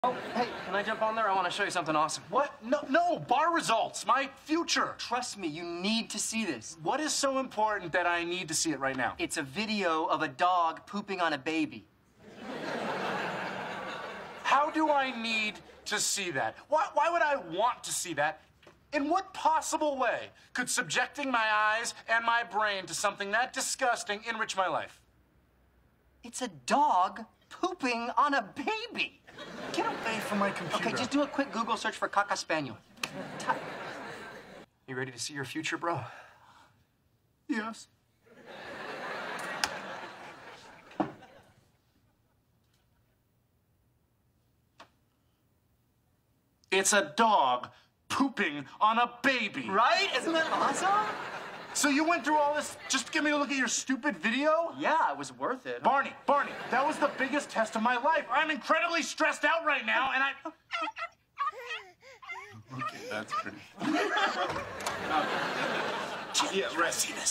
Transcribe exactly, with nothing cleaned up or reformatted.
Oh, hey, can I jump on there? I want to show you something awesome. What? No, no, bar results, my future. Trust me, you need to see this. What is so important that I need to see it right now? It's a video of a dog pooping on a baby. How do I need to see that? Why, why would I want to see that? In what possible way could subjecting my eyes and my brain to something that disgusting enrich my life? It's a dog pooping on a baby. Get away from my computer. Okay, just do a quick Google search for Caca Spaniel. You ready to see your future, bro? Yes. It's a dog pooping on a baby. Right? Isn't that awesome? So you went through all this just to get me to look at your stupid video? Yeah, it was worth it. Barney, Barney, that was the biggest test of my life. I'm incredibly stressed out right now, and I... Okay, that's pretty. Yeah, right. See this.